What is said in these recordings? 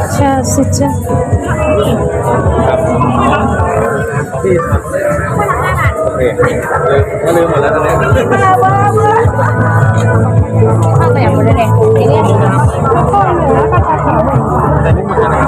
ชาสิจ้าพี่ทำเลยโอเคก็ลืมหมดแล้วตอนนี้ข้าวกระยำบดแดงนี่เนี่ยแล้วก็เหลือกระเพราขาวแต่นี่หมดแล้ว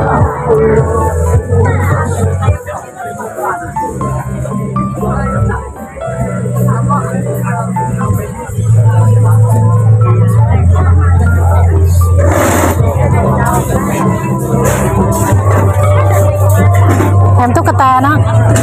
แถมตุ๊กตาเนาะ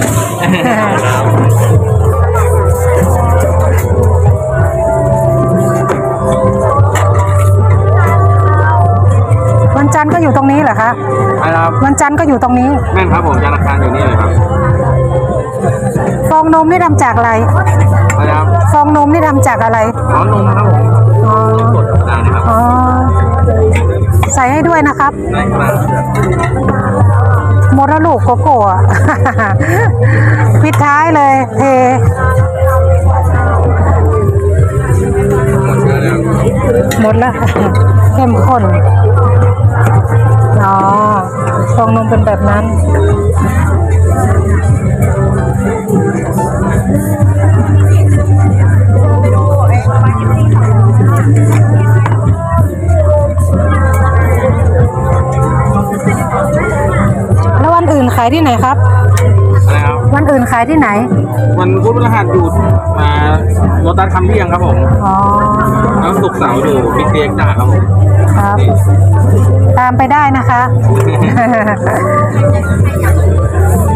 วันจันทร์ก็อยู่ตรงนี้เหรอคะครับวันจันทร์ก็อยู่ตรงนี้แม่นครับผมธนาคารอยู่นี่เลยครับฟองนมนี่ทำจากอะไรครับฟองนมนี่ทำจากอะไรอ๋อนมครับผมกดได้นะครับอ๋อใส่ให้ด้วยนะครับได้ครับหมดแล้วลูกโกโก้อะ ปิดท้ายเลยเทหมดแล้วเข้มข้นอ๋อฟองนมเป็นแบบนั้นแล้ววันอื่นขายที่ไหนครับวันอื่นขายที่ไหนวันพุธพฤหัสอยู่โลตัสคำเที่ยงครับผมอ๋อแล้วศุกร์เสาร์อยู่บิ๊กเด็กจ่าครับผมครับตามไปได้นะคะ